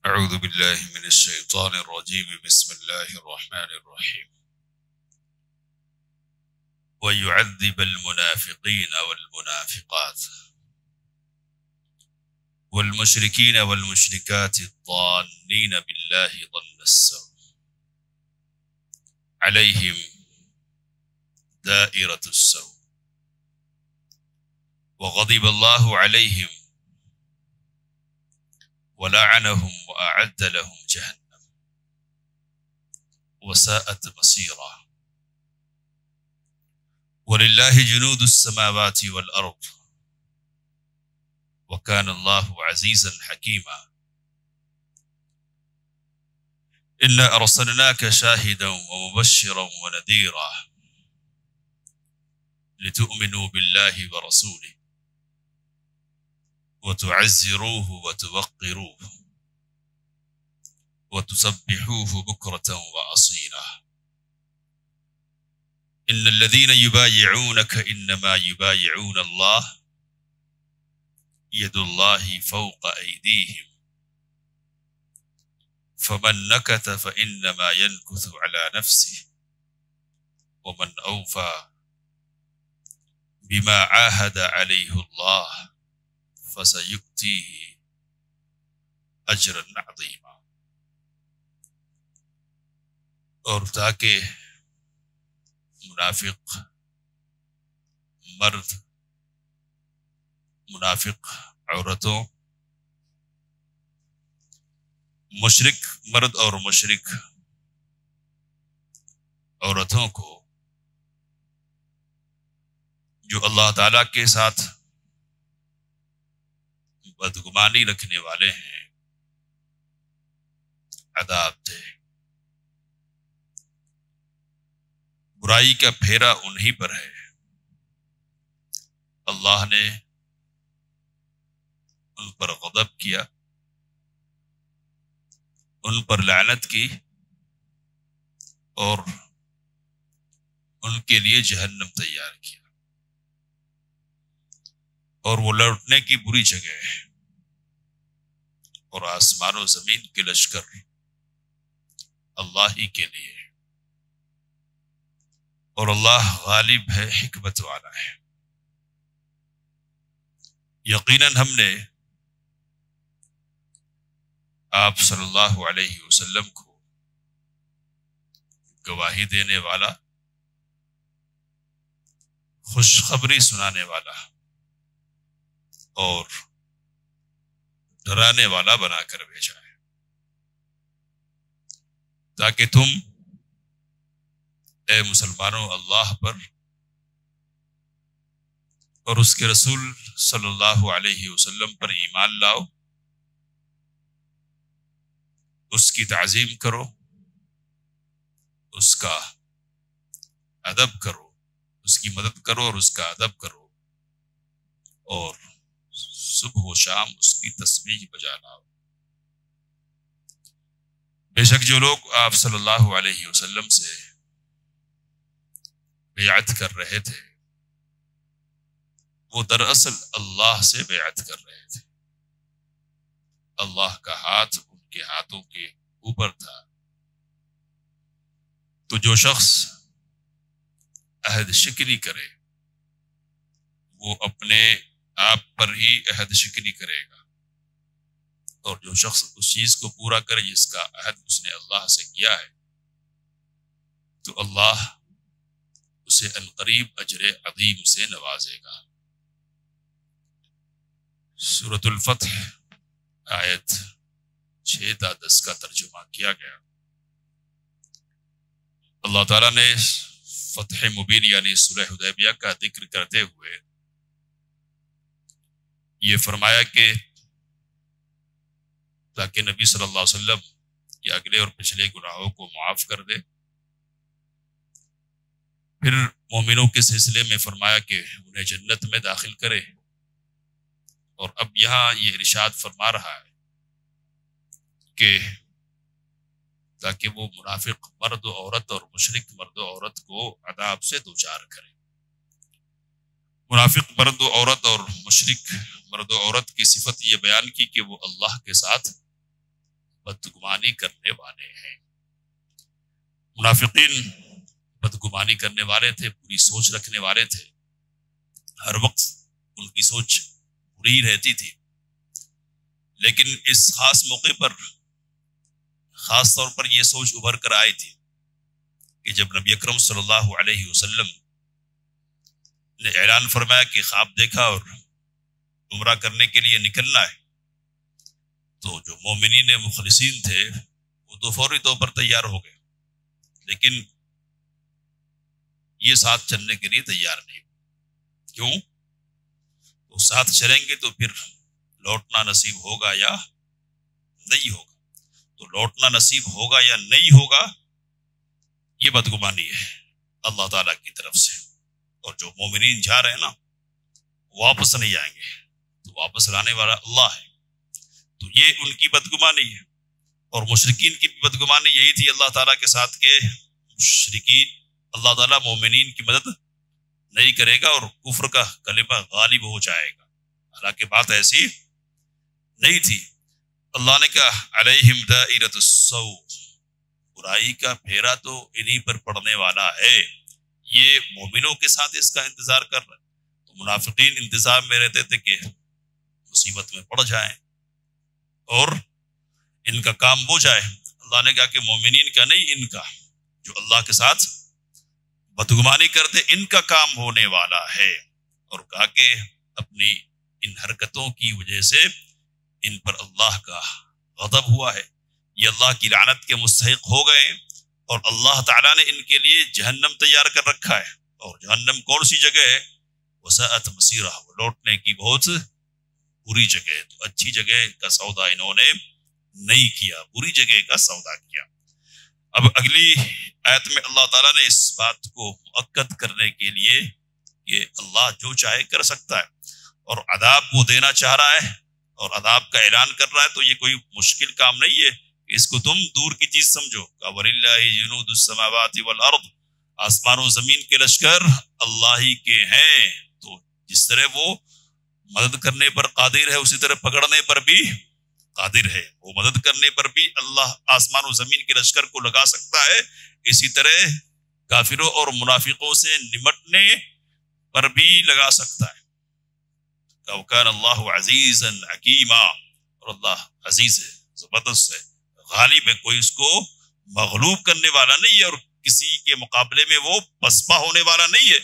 أعوذ بالله من الشيطان الرجيم بسم الله الرحمن الرحيم ويعذب المنافقين والمنافقات والمشركين والمشركات الظانين بالله ظن السوء عليهم دائرة السوء وغضب الله عليهم ولعنهم وأعد لهم جهنم وساءت مصيرا ولله جنود السماوات والأرض وكان الله عزيزا حكيما إنا أرسلناك شاهدا ومبشرا ونذيرا لتؤمنوا بالله ورسوله وتعزروه وتوقروه وتسبحوه بكرة وأصيلا إن الذين يبايعونك إنما يبايعون الله يد الله فوق أيديهم فمن نكث فإنما ينكث على نفسه ومن أوفى بما عاهد عليه الله فسيؤتيه اجرا عظیما. اور تاکہ منافق مرد منافق عورتوں مشرک مرد اور مشرک عورتوں کو جو اللہ تعالیٰ کے ساتھ بدگمانی رکھنے والے ہیں عذاب دے. برائی کا پھیرا انہی پر ہے. اللہ نے ان پر غضب کیا، ان پر لعنت کی اور ان کے لیے جہنم تیار کیا، اور وہ لوٹنے کی بری جگہ ہے. اور آسمان و زمین کے لشکر اللہ ہی کے لیے، اور اللہ غالب ہے، حکمت والا ہے. یقیناً ہم نے آپ صلی اللہ علیہ وسلم کو گواہی دینے والا، خوشخبری سنانے والا اور ڈرانے والا بنا کر بھیجا ہے، تاکہ تم اے مسلمانوں اللہ پر اور اس کے رسول صلی اللہ علیہ وسلم پر ایمان لاؤ، اس کی تعظیم کرو، اس کا ادب کرو، اس کی مدد کرو اور اس کا ادب کرو، اور صبح و شام اس کی تسبیح بجا لاؤ. بے شک جو لوگ آپ صلی اللہ علیہ وسلم سے بیعت کر رہے تھے وہ دراصل اللہ سے بیعت کر رہے تھے. اللہ کا ہاتھ ان کے ہاتھوں کے اوپر تھا. تو جو شخص عہد شکنی کرے وہ اپنے آپ پر ہی عہد شکنی کرے گا، اور جو شخص اس چیز کو پورا کرے جس کا عہد اس نے اللہ سے کیا ہے تو اللہ اسے عنقریب اجر عظیم سے نوازے گا. سورۃ الفتح آیت 6 تا 10 کا ترجمہ کیا گیا. اللہ تعالیٰ نے فتح مبین یعنی صلح حدیبیہ کا ذکر کرتے ہوئے یہ فرمایا کہ تاکہ نبی صلی اللہ علیہ وسلم کے اگلے اور پچھلے گناہوں کو معاف کر دے. پھر مومنوں کے سلسلے میں فرمایا کہ انہیں جنت میں داخل کرے، اور اب یہاں یہ ارشاد فرما رہا ہے کہ تاکہ وہ منافق مرد و عورت اور مشرک مرد و عورت کو عذاب سے دوچار کرے. منافق مرد و عورت اور مشرک مرد و عورت کی صفت یہ بیان کی کہ وہ اللہ کے ساتھ بدگمانی کرنے والے ہیں۔ منافقین بدگمانی کرنے والے تھے، بری سوچ رکھنے والے تھے، ہر وقت ان کی سوچ بری ہی رہتی تھی۔ لیکن اس خاص موقع پر خاص طور پر یہ سوچ ابھر کر آئی تھی کہ جب نبی اکرم صلی اللہ علیہ وسلم نے اعلان فرمایا کہ خواب دیکھا اور عمرہ کرنے کے لیے نکلنا ہے، تو جو مومنین مخلصین تھے وہ تو فوری طور پر تیار ہو گئے، لیکن یہ ساتھ چلنے کے لیے تیار نہیں۔ کیوں؟ وہ ساتھ چلیں گے تو پھر لوٹنا نصیب ہوگا یا نہیں ہوگا، تو لوٹنا نصیب ہوگا یا نہیں ہوگا یہ بدگمانی ہے اللہ تعالیٰ کی طرف سے۔ اور جو مومنین جا رہے ہیں نا واپس نہیں آئیں گے، تو واپس لانے والا اللہ ہے، تو یہ ان کی بدگمانی ہے۔ اور مشرکین کی بھی بدگمانی یہی تھی اللہ تعالیٰ کے ساتھ کہ مشرکین اللہ تعالیٰ مومنین کی مدد نہیں کرے گا اور کفر کا کلمہ غالب ہو جائے گا، حالانکہ بات ایسی نہیں تھی۔ اللہ نے کہا علیہم دائرۃ السوء، برائی کا پھیرا تو انہی پر پڑنے والا ہے۔ یہ مومنوں کے ساتھ اس کا انتظار کر رہے، تو منافقین انتظار میں رہتے تھے کہ مصیبت میں پڑ جائیں اور ان کا کام ہو جائے۔ اللہ نے کہا کہ مومنین کا نہیں، ان کا، جو اللہ کے ساتھ بدگمانی کرتے ان کا کام ہونے والا ہے۔ اور کہا کہ اپنی ان حرکتوں کی وجہ سے ان پر اللہ کا غضب ہوا ہے، یہ اللہ کی لعنت کے مستحق ہو گئے، اور اللہ تعالیٰ نے ان کے لیے جہنم تیار کر رکھا ہے۔ اور جہنم کون سی جگہ ہے؟ وسعت مصیرہ، وہ لوٹنے کی بہت بری جگہ ہے۔ تو اچھی جگہ کا سودا انہوں نے نہیں کیا، بری جگہ کا سودا کیا۔ اب اگلی آیت میں اللہ تعالیٰ نے اس بات کو مؤکد کرنے کے لیے کہ اللہ جو چاہے کر سکتا ہے، اور عذاب وہ دینا چاہ رہا ہے اور عذاب کا اعلان کر رہا ہے، تو یہ کوئی مشکل کام نہیں ہے، اس کو تم دور کی چیز سمجھو۔ وَلِلَّهِ جُنُودُ السَّمَاوَاتِ وَالْأَرْضِ، آسمان و زمین کے لشکر اللہ ہی کے ہیں، تو جس طرح وہ مدد کرنے پر قادر ہے اسی طرح پکڑنے پر بھی قادر ہے۔ وہ مدد کرنے پر بھی اللہ آسمان و زمین کے لشکر کو لگا سکتا ہے، اسی طرح کافروں اور منافقوں سے نمٹنے پر بھی لگا سکتا ہے۔ وَكَانَ اللَّهُ عَزِيزًا حَكِيمًا، اور اللہ عزیز ہے، زبردست ہے، غالب ہے، کوئی اس کو مغلوب کرنے والا نہیں ہے، اور کسی کے مقابلے میں وہ پسپا ہونے والا نہیں ہے،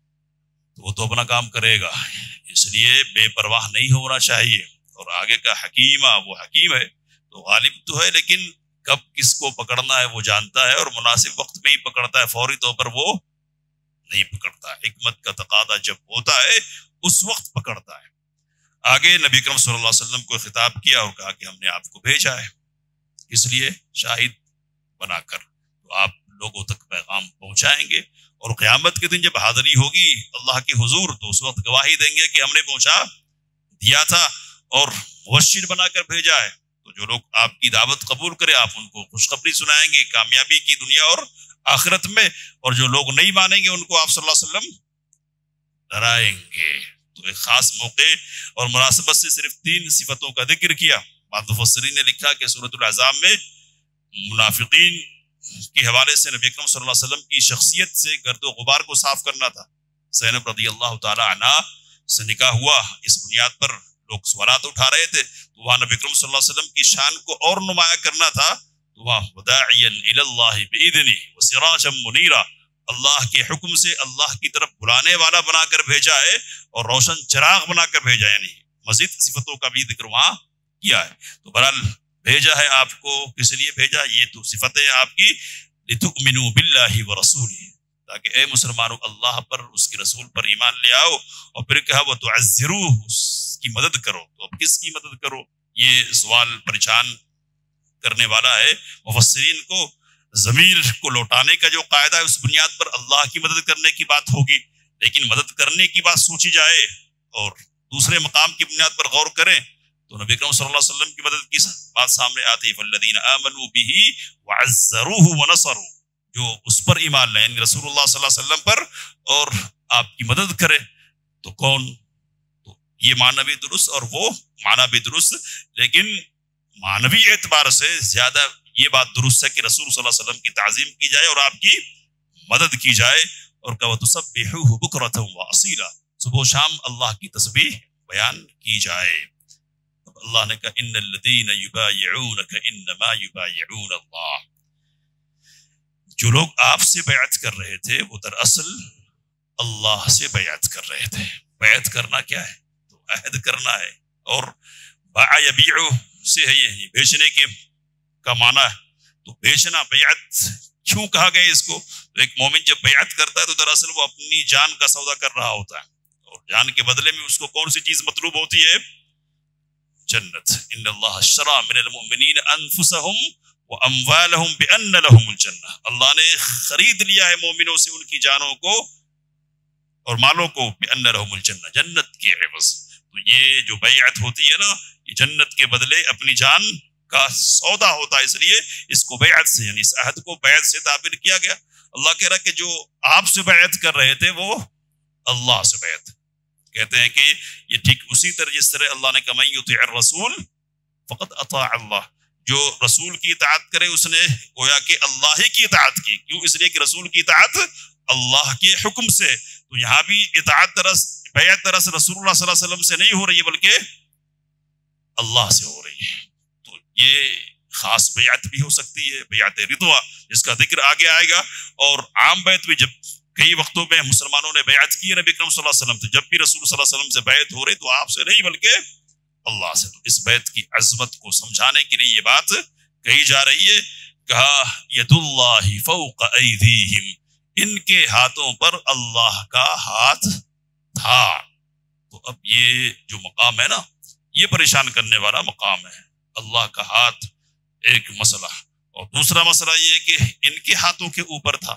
تو وہ تو اپنا کام کرے گا، اس لیے بے پرواہ نہیں ہونا چاہیے۔ اور آگے کا حکیمہ، وہ حکیم ہے، تو غالب تو ہے، لیکن کب کس کو پکڑنا ہے وہ جانتا ہے، اور مناسب وقت میں ہی پکڑتا ہے، فوری طور پر وہ نہیں پکڑتا، حکمت کا تقاضا جب ہوتا ہے اس وقت پکڑتا ہے۔ آگے نبی اکرم صلی اللہ علیہ وسلم کو خطاب کیا اور کہا کہ ہم نے آپ کو بھیجا ہے، اس لیے شاہد بنا کر تو آپ لوگوں تک پیغام پہنچائیں گے، اور قیامت کے دن جب حاضری ہوگی اللہ کے حضور تو اس وقت گواہی دیں گے کہ ہم نے پہنچا دیا تھا اور مبشر بنا کر بھیجا ہے۔ تو جو لوگ آپ کی دعوت قبول کرے آپ ان کو خوشخبری سنائیں گے کامیابی کی دنیا اور آخرت میں، اور جو لوگ نہیں مانیں گے ان کو آپ صلی اللہ علیہ وسلم ڈرائیں گے۔ تو ایک خاص موقع اور مناسبت سے صرف 3 صفتوں کا ذکر کیا۔ بعض مفسرین نے لکھا کہ سورۃ الاحزاب میں منافقین کے حوالے سے نبی اکرم صلی اللہ علیہ وسلم کی شخصیت سے گرد و غبار کو صاف کرنا تھا۔ زینب رضی اللہ تعالی عنہ سے نکاح ہوا، اس بنیاد پر لوگ سوالات اٹھا رہے تھے، تو وہاں نبی اکرم صلی اللہ علیہ وسلم کی شان کو اور نمایاں کرنا تھا، تو وہاں وداعیا الی اللہ باذنہ وسراجا منیرا، اللہ کے حکم سے اللہ کی طرف بلانے والا بنا کر بھیجا ہے اور روشن چراغ بنا کر بھیجا، یعنی مزید صفتوں کا بھی ذکر وہاں کیا ہے۔ تو بہرحال بھیجا ہے آپ کو، کس لیے بھیجا؟ یہ تو صفتیں آپ کی، لتؤمنوا باللہ ورسولہ، تاکہ اے مسلمانوں اللہ پر اس کے رسول پر ایمان لے آؤ، اور پھر کہا وتعزروہ، اس کی مدد کرو۔ تو اب کس کی مدد کرو؟ یہ سوال پریشان کرنے والا ہے مفسرین کو۔ ضمیر کو لوٹانے کا جو قاعدہ ہے اس بنیاد پر اللہ کی مدد کرنے کی بات ہوگی، لیکن مدد کرنے کی بات سوچی جائے اور دوسرے مقام کی بنیاد پر غور کریں تو نبی اکرم صلی اللہ علیہ وسلم کی مدد کی بات سامنے آتی ہے۔ فالذین آمنوا بہ وعزروہ ونصروا، جو اس پر ایمان لائیں، یعنی رسول اللہ صلی اللہ علیہ وسلم پر، اور آپ کی مدد کرے، تو کون؟ تو یہ معنی بھی درست اور وہ معنی بھی درست، لیکن معنوی اعتبار سے زیادہ یہ بات درست ہے کہ رسول صلی اللہ علیہ وسلم کی تعظیم کی جائے اور آپ کی مدد کی جائے، اور کہ وَتُسَبِّحُوهُ بُكْرَةً وَأَصِيلًا، صبح و شام اللہ کی تسبیح بیان کی جائے۔ اب اللہ نے کہا ان الذین یبایعونک انما یبایعون اللہ، جو لوگ آپ سے بیعت کر رہے تھے وہ دراصل اللہ سے بیعت کر رہے تھے۔ بیعت کرنا کیا ہے؟ تو عہد کرنا ہے، اور باع یبیع سے ہے یہی بیچنے کے کا معنی ہے، تو بیچنا بیعت کیوں کہا گیا اس کو؟ تو ایک مومن جب بیعت کرتا ہے تو دراصل وہ اپنی جان کا سودا کر رہا ہوتا ہے، اور جان کے بدلے میں اس کو کون سی چیز مطلوب ہوتی ہے؟ جنت۔ ان اللہ اشتری من المؤمنین انفسهم واموالهم بان لهم الجنہ، اللہ نے خرید لیا ہے مومنوں سے ان کی جانوں کو اور مالوں کو، بان لهم الجنہ، جنت کے عوض۔ تو یہ جو بیعت ہوتی ہے نا، یہ جنت کے بدلے اپنی جان کا سودا ہوتا ہے، اس لیے اس کو بیعت سے، یعنی اس عہد کو بیعت سے تعبیر کیا گیا۔ اللہ کہہ رہا کہ جو آپ سے بیعت کر رہے تھے وہ اللہ سے بیعت کہتے ہیں کہ یہ ٹھیک اسی طرح جس طرح اللہ نے کہا من یطیع الرسول فقد اطاع اللہ، جو رسول کی اطاعت کرے اس نے گویا کہ اللہ ہی کی اطاعت کی۔ کیوں؟ اس لیے کہ رسول کی اطاعت اللہ کے حکم سے، تو یہاں بھی اطاعت بیعت دراصل رسول اللہ صلی اللہ علیہ وسلم سے نہیں ہو رہی ہے بلکہ اللہ سے ہو رہی ہے۔ تو یہ خاص بیعت بھی ہو سکتی ہے، بیعت رضوا جس کا ذکر آگے آئے گا، اور عام بیعت بھی جب کئی وقتوں میں مسلمانوں نے بیعت کی ہے نبی اکرم صلی اللہ علیہ وسلم، تو جب بھی رسول صلی اللہ علیہ وسلم سے بیعت ہو رہی تو آپ سے نہیں بلکہ اللہ سے۔ تو اس بیعت کی عظمت کو سمجھانے کے لیے یہ بات کہی جا رہی ہے۔ کہا ید اللہ فوق ایدیہم، ان کے ہاتھوں پر اللہ کا ہاتھ تھا۔ تو اب یہ جو مقام ہے نا، یہ پریشان کرنے والا مقام ہے، اللہ کا ہاتھ ایک مسئلہ، اور دوسرا مسئلہ یہ ہے کہ ان کے ہاتھوں کے اوپر تھا۔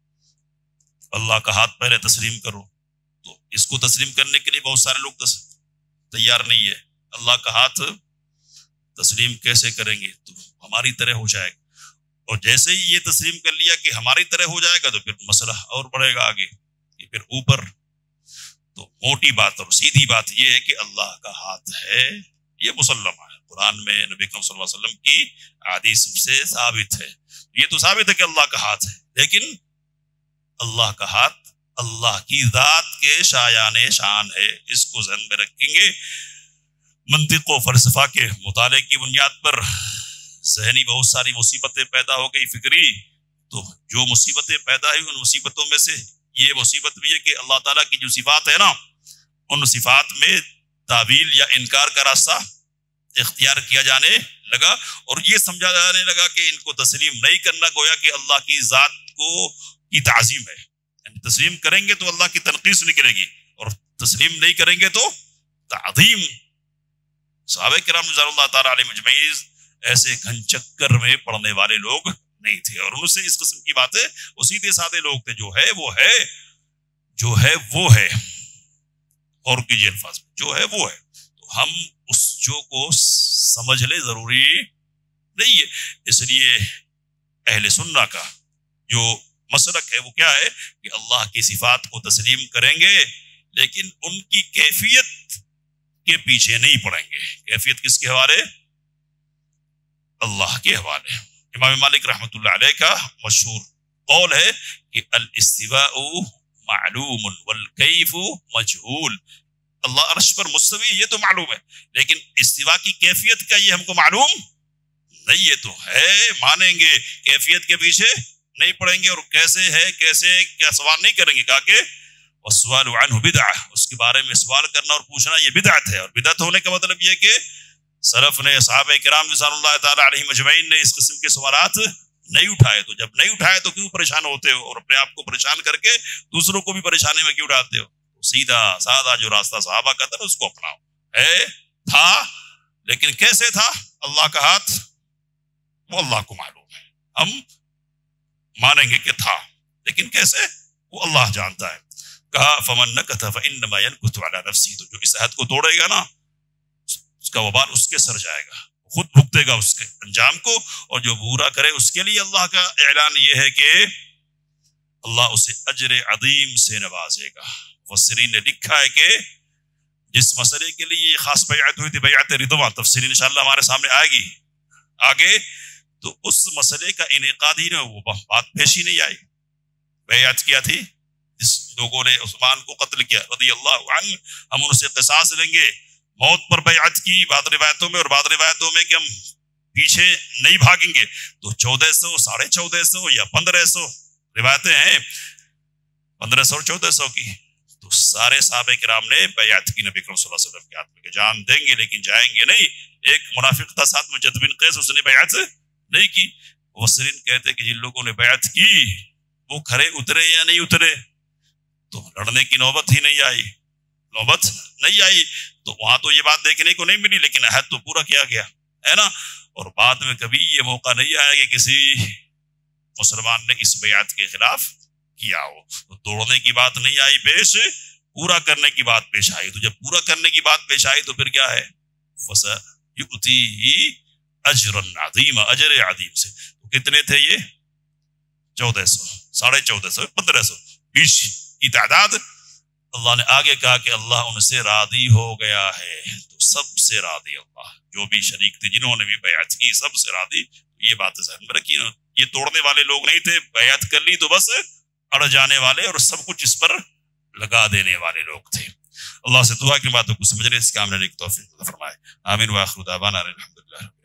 اللہ کا ہاتھ پہلے تسلیم کرو، تو اس کو تسلیم کرنے کے لیے بہت سارے لوگ تیار نہیں ہے۔ اللہ کا ہاتھ تسلیم کیسے کریں گے؟ تو ہماری طرح ہو جائے گا، اور جیسے ہی یہ تسلیم کر لیا کہ ہماری طرح ہو جائے گا تو پھر مسئلہ اور بڑھے گا آگے کہ پھر اوپر۔ تو موٹی بات اور سیدھی بات یہ ہے کہ اللہ کا ہاتھ ہے، یہ مسلم ہے، قرآن میں نبی اکرم صلی اللہ علیہ وسلم کی احادیث سے ثابت ہے۔ یہ تو ثابت ہے کہ اللہ کا ہاتھ ہے، لیکن اللہ کا ہاتھ اللہ کی ذات کے شایان شان ہے، اس کو ذہن میں رکھیں گے۔ منطق و فلسفہ کے مطالعے کی بنیاد پر ذہنی بہت ساری مصیبتیں پیدا ہو گئی فکری، تو جو مصیبتیں پیدا ہوئی ان مصیبتوں میں سے یہ مصیبت بھی ہے کہ اللہ تعالیٰ کی جو صفات ہے نا، ان صفات میں تعویل یا انکار کا راستہ اختیار کیا جانے لگا، اور یہ سمجھا جانے لگا کہ ان کو تسلیم نہیں کرنا گویا کہ اللہ کی ذات کی تعظیم ہے، یعنی تسلیم کریں گے تو اللہ کی تنقیص نکلے گی، اور تسلیم نہیں کریں گے تو تعظیم۔ صحابہ کرام رضوان اللہ تعالیٰ علیہ مجمعین ایسے گھن چکر میں پڑھنے والے لوگ نہیں تھے، اور ان سے اس قسم کی باتیں وہ سیدھے سادے لوگ تھے، جو ہے وہ ہے، جو ہے وہ ہے، اور کیجیے الفاظ میں جو ہے وہ ہے۔ تو ہم اس جو کو سمجھ لے ضروری نہیں ہے، اس لیے اہل سنہ کا جو مسلک ہے وہ کیا ہے کہ اللہ کی صفات کو تسلیم کریں گے، لیکن ان کی کیفیت کے پیچھے نہیں پڑیں گے۔ کیفیت کس کے حوالے؟ اللہ کے حوالے۔ امام مالک رحمۃ اللہ علیہ کا مشہور قول ہے کہ الاستواء معلوم والکیف مجہول، اللہ عرش پر مستوی یہ تو معلوم ہے، لیکن استواء کی کیفیت کا یہ ہم کو معلوم نہیں، یہ تو ہے مانیں گے، کیفیت کے پیچھے نہیں پڑیں گے، اور کیسے ہے کیسے کیا سوال نہیں کریں گے، کہا کہ والسؤال عنہ بدعہ، اس کے بارے میں سوال کرنا اور پوچھنا یہ بدعت ہے، اور بدعت ہونے کا مطلب یہ کہ سلف نے صحابہ کرام رضوان اللہ تعالی علیہ مجمعین نے اس قسم کے سوالات نہیں اٹھائے، تو جب نہیں اٹھائے تو کیوں پریشان ہوتے ہو، اور اپنے آپ کو پریشان کر کے دوسروں کو بھی پریشانی میں کیوں ڈالتے ہو؟ سیدھا سادہ جو راستہ صحابہ کا تھا اس کو اپناؤ۔ ہے تھا، لیکن کیسے تھا اللہ کا ہاتھ وہ اللہ کو معلوم ہے، ہم مانیں گے کہ تھا، لیکن کیسے وہ اللہ جانتا ہے۔ کہا فمن نکث فانما ينکث علی نفسہ، تو جو اس عہد کو توڑے گا نا اس کا وبال اس کے سر جائے گا، خود بھگتے گا اس کے انجام کو، اور جو برا کرے اس کے لیے اللہ کا اعلان یہ ہے کہ اللہ اسے اجر عظیم سے نوازے گا۔ مفسرین نے لکھا ہے کہ جس مسئلے کے لیے یہ خاص بیعت ہوئی تھی بیعت رضوان، تفصیل انشاءاللہ ہمارے سامنے آئے گی، آگے تو اس مسئلے کا انعقاد ہی نہ، وہ بات پیش ہی نہیں آئی. بیعت کیا تھی، جس لوگوں نے عثمان کو قتل کیا رضی اللہ عنہ، ہم ان سے قصاص لیں گے، موت پر بیعت کی بعض روایتوں میں، اور بعض روایتوں میں کہ ہم پیچھے نہیں بھاگیں گے. تو 1400 1450 یا 1500 روایتیں ہیں، 1500 اور 1400 کی. تو سارے صحابہ کرام نے بیعت کی نبی کریم صلی اللہ علیہ وسلم کے ہاتھ میں کہ جان دیں گے لیکن جائیں گے نہیں. ایک منافق تھا ساتھ میں جد بن قیس، اس نے بیعت نہیں کی. مفسرین کہتے کہ جن لوگوں نے بیعت کی وہ کھڑے اترے یا نہیں اترے، تو لڑنے کی نوبت ہی نہیں آئی، نوبت نہیں آئی. تو وہاں تو یہ بات دیکھنے کو نہیں ملی، لیکن عہد تو پورا کیا گیا ہے نا. اور بعد میں کبھی یہ موقع نہیں آیا کہ کسی مسلمان نے اس بیعت کے خلاف کیا ہو. تو توڑنے کی بات نہیں آئی پیش، پورا کرنے کی بات پیش آئی. تو جب پورا کرنے کی بات پیش آئی تو پھر کیا ہے، فَسَيُؤْتِيهِ أَجْرًا عَظِيمًا، اجر عظیم سے. تو کتنے تھے یہ؟ 1400 1450 1500 20 کی تعداد. اللہ نے آگے کہا کہ اللہ ان سے راضی ہو گیا ہے. تو سب سے راضی اللہ، جو بھی شریک تھے جنہوں نے بھی بیعت کی سب سے راضی. یہ بات ذہن میں رکھیے، یہ توڑنے والے لوگ نہیں تھے، بیعت کر لی تو بس اڑ جانے والے اور سب کچھ اس پر لگا دینے والے لوگ تھے. اللہ سے دعا کی باتوں کو سمجھنے اس کام لینے کی توفیق فرمائے. آمین. وآخر دعوانا الحمدللہ.